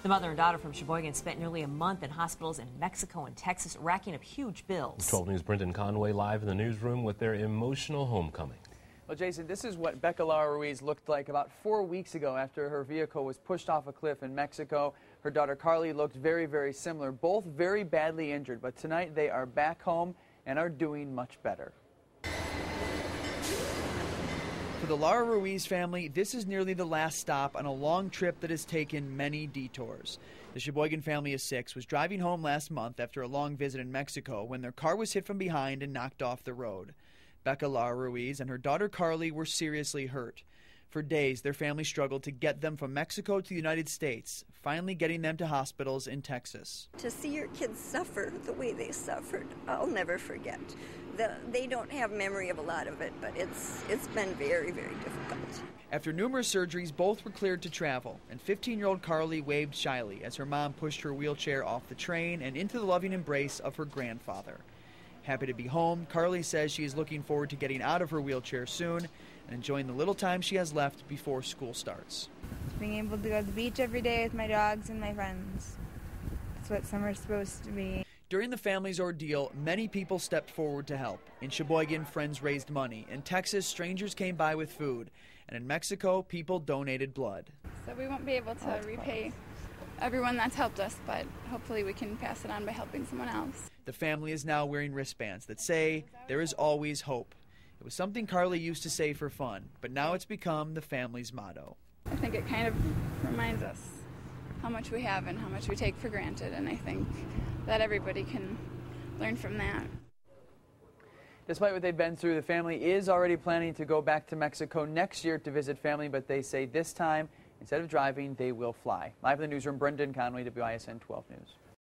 The mother and daughter from Sheboygan spent nearly a month in hospitals in Mexico and Texas, racking up huge bills. 12 News' Brendan Conway live in the newsroom with their emotional homecoming. Well, Jason, this is what Becca Lara Ruiz looked like about 4 weeks ago after her vehicle was pushed off a cliff in Mexico. Her daughter Carly looked very, very similar, both very badly injured. But tonight they are back home and are doing much better. For the Lara Ruiz family, this is nearly the last stop on a long trip that has taken many detours. The Sheboygan family of 6 was driving home last month after a long visit in Mexico when their car was hit from behind and knocked off the road. Becca Lara Ruiz and her daughter Carly were seriously hurt. For days, their family struggled to get them from Mexico to the United States, finally getting them to hospitals in Texas. To see your kids suffer the way they suffered, I'll never forget. They don't have memory of a lot of it, but it's been very, very difficult. After numerous surgeries, both were cleared to travel, and 15-year-old Carly waved shyly as her mom pushed her wheelchair off the train and into the loving embrace of her grandfather. Happy to be home, Carly says she is looking forward to getting out of her wheelchair soon and enjoying the little time she has left before school starts. Being able to go to the beach every day with my dogs and my friends. That's what summer's supposed to be. During the family's ordeal, many people stepped forward to help. In Sheboygan, friends raised money. In Texas, strangers came by with food. And in Mexico, people donated blood. So we won't be able to repay everyone that's helped us, but hopefully we can pass it on by helping someone else. The family is now wearing wristbands that say, "There is always hope." It was something Carly used to say for fun, but now it's become the family's motto. I think it kind of reminds us how much we have and how much we take for granted, and I think that everybody can learn from that. Despite what they've been through, the family is already planning to go back to Mexico next year to visit family, but they say this time, instead of driving, they will fly. Live in the newsroom, Brendan Conway, WISN 12 News.